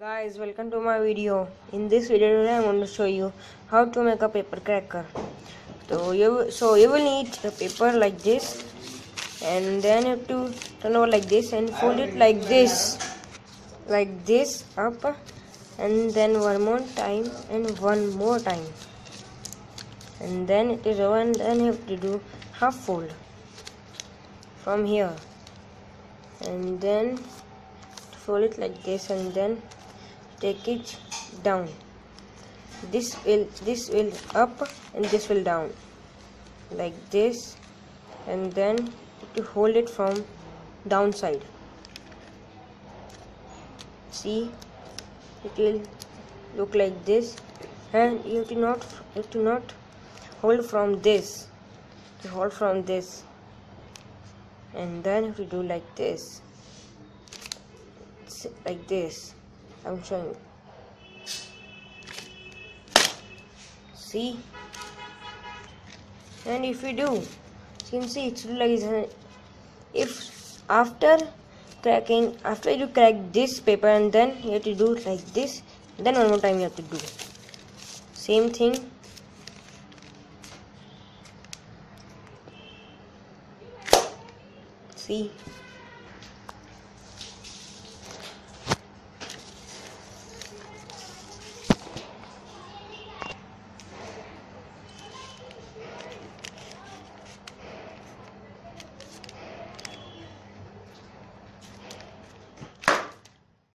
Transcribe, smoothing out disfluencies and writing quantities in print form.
Guys, welcome to my video. In this video today I'm going to show you how to make a paper cracker. So you will need a paper like this, and then you have to turn over like this and fold it like this up, and then one more time and one more time, and then it is over, and then you have to do half fold from here, and then fold it like this, and then take it down. This will up and this will down like this, and then to hold it from downside. See, it will look like this, and you have to not hold from this. To hold from this, and then if you do like this, like this. I'm showing you. See, and if you do, you can see it's like if after you crack this paper, and then you have to do like this, then one more time you have to do same thing. See.